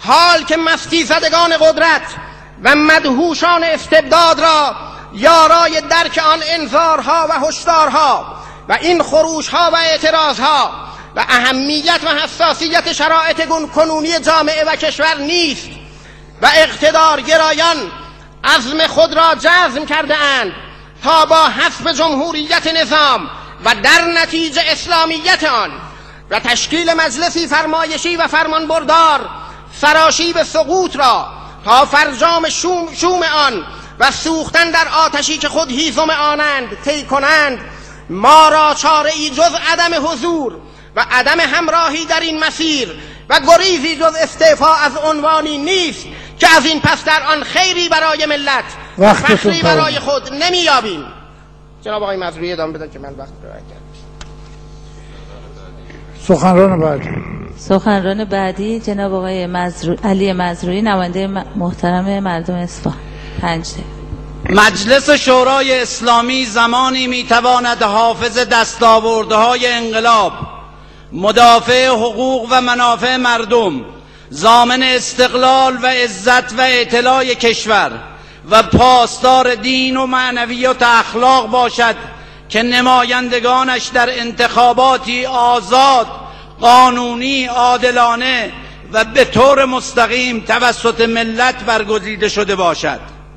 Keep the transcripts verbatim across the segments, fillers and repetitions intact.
حال که مستی زدگان قدرت و مدهوشان استبداد را یارای درک آن انذارها و هشدارها و این خروشها و اعتراضها و اهمیت و حساسیت شرایط کنونی جامعه و کشور نیست و اقتدارگرایان عزم خود را جزم کرده اند تا با حسب جمهوریت نظام و در نتیجه اسلامیت آن و تشکیل مجلسی فرمایشی و فرمانبردار سراشیب سقوط را تا فرجام شوم, شوم آن و سوختن در آتشی که خود هیزم آنند طی کنند، ما را چاره ای جز عدم حضور و عدم همراهی در این مسیر و گریزی جز استعفا از عنوانی نیست که از این پس در آن خیری برای ملت و فخری برای خود نمیابیم. جناب آقای مزروعی ادامه بدن که من وقت رو رعایت کردم. سخنران بعدی سخنران بعدی جناب آقای مزرو... علی مزروعی، نماینده محترم مردم اصفهان. پنج دقیقه. مجلس شورای اسلامی زمانی میتواند حافظ دستاوردهای انقلاب، مدافع حقوق و منافع مردم، ضامن استقلال و عزت و اعتلاء کشور و پاسدار دین و معنویات اخلاق باشد که نمایندگانش در انتخاباتی آزاد، قانونی، عادلانه و به طور مستقیم توسط ملت برگزیده شده باشد.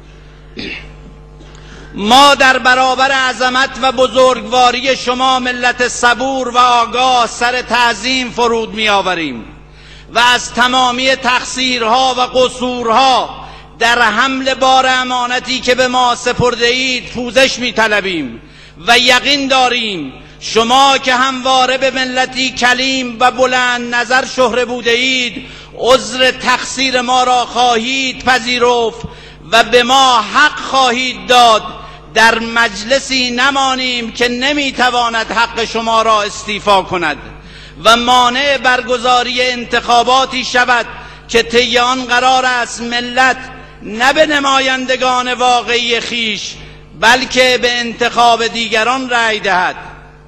ما در برابر عظمت و بزرگواری شما ملت صبور و آگاه سر تعظیم فرود می آوریم و از تمامی تقصیرها و قصورها در حمل بار امانتی که به ما سپرده اید پوزش می طلبیم و یقین داریم شما که همواره به ملتی کلیم و بلند نظر شهره بوده اید عذر تقصیر ما را خواهید پذیرفت و به ما حق خواهید داد در مجلسی نمانیم که نمیتواند حق شما را استیفا کند و مانع برگزاری انتخاباتی شود که طی آن قرار است ملت نه به نمایندگان واقعی خیش بلکه به انتخاب دیگران رأی دهد.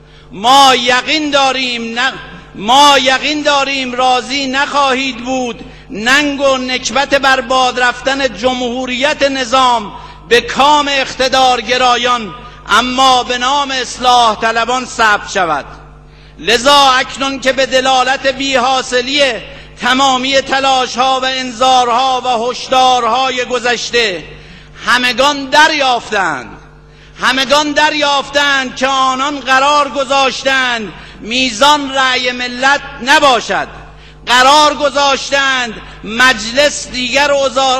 ما یقین داریم نه ما یقین داریم راضی نخواهید بود ننگ و نکبت برباد رفتن جمهوریت نظام به کام اقتدارگرایان اما به نام اصلاح طلبان ثبت شود. لذا اکنون که به دلالت بی‌حاصلی تمامی تلاش‌ها و انذارها و هشدارهای گذشته همگان دریافتند همگان دریافتند که آنان قرار گذاشتند میزان رأی ملت نباشد، قرار گذاشتند مجلس دیگر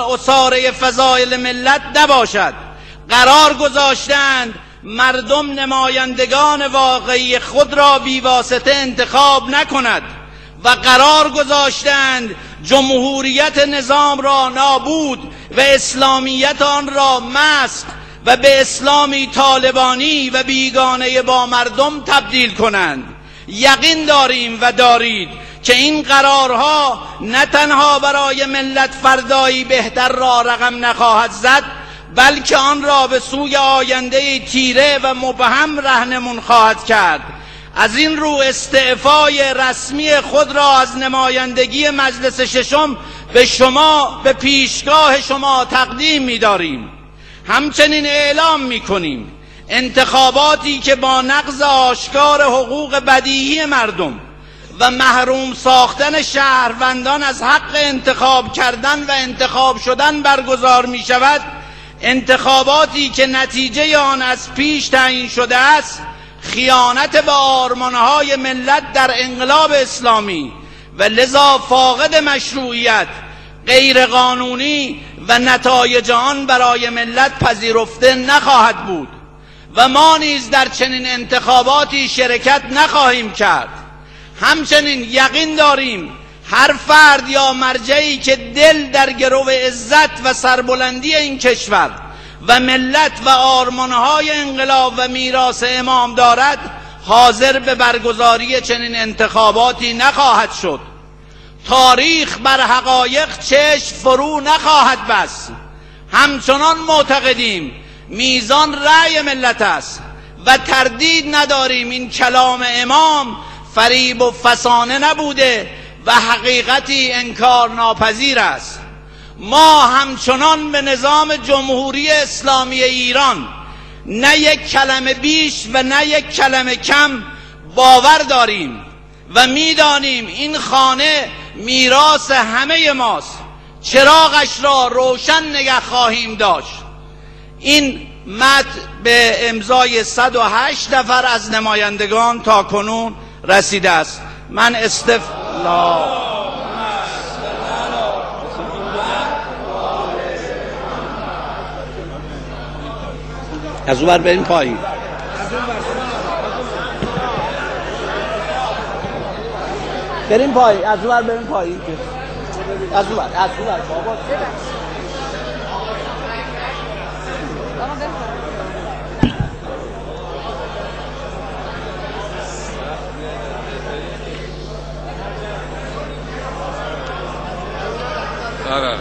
اساره فضایل ملت نباشد، قرار گذاشتند مردم نمایندگان واقعی خود را بیواسطه انتخاب نکند و قرار گذاشتند جمهوریت نظام را نابود و اسلامیت آن را مسخ و به اسلامی طالبانی و بیگانه با مردم تبدیل کنند. یقین داریم و دارید که این قرارها نه تنها برای ملت فردایی بهتر را رقم نخواهد زد بلکه آن را به سوی آینده تیره و مبهم رهنمون خواهد کرد. از این رو استعفای رسمی خود را از نمایندگی مجلس ششم به شما به پیشگاه شما تقدیم می‌داریم. همچنین اعلام می‌کنیم انتخاباتی که با نقض آشکار حقوق بدیهی مردم و محروم ساختن شهروندان از حق انتخاب کردن و انتخاب شدن برگزار می شود، انتخاباتی که نتیجه آن از پیش تعیین شده است، خیانت به آرمانهای ملت در انقلاب اسلامی و لذا فاقد مشروعیت، غیر قانونی و نتایج آن برای ملت پذیرفته نخواهد بود و ما نیز در چنین انتخاباتی شرکت نخواهیم کرد. همچنین یقین داریم هر فرد یا مرجعی که دل در گرو عزت و سربلندی این کشور و ملت و آرمانهای انقلاب و میراث امام دارد حاضر به برگزاری چنین انتخاباتی نخواهد شد. تاریخ بر حقایق چشم فرو نخواهد بست. همچنان معتقدیم میزان رأی ملت است و تردید نداریم این کلام امام فریب و فسانه نبوده و حقیقتی انکار ناپذیر است. ما همچنان به نظام جمهوری اسلامی ایران نه یک کلمه بیش و نه یک کلمه کم باور داریم و میدانیم این خانه میراث همه ماست. چراغش را روشن نگه خواهیم داشت. این متن به امضای صد و هشت نفر از نمایندگان تا کنون رسیده است. من استف از اون بر بریم پایین. بریم پایین. از اون بر بریم پایین. از اون بر از اون بر بابا آره.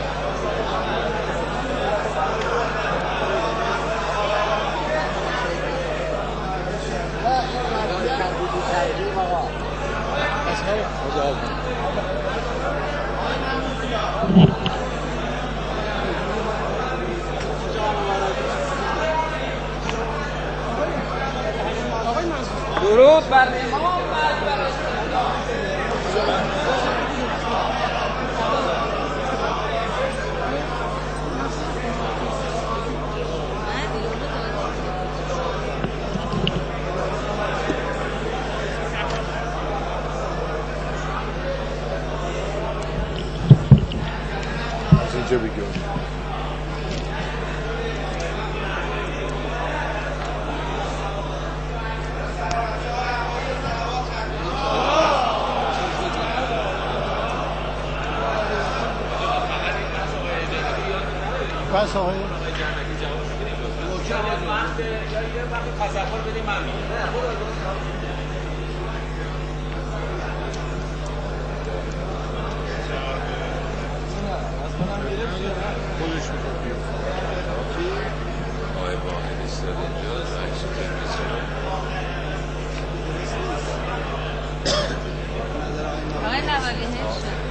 درود بر امام. اینجا بگیم بس آقای آقای نوالی هشت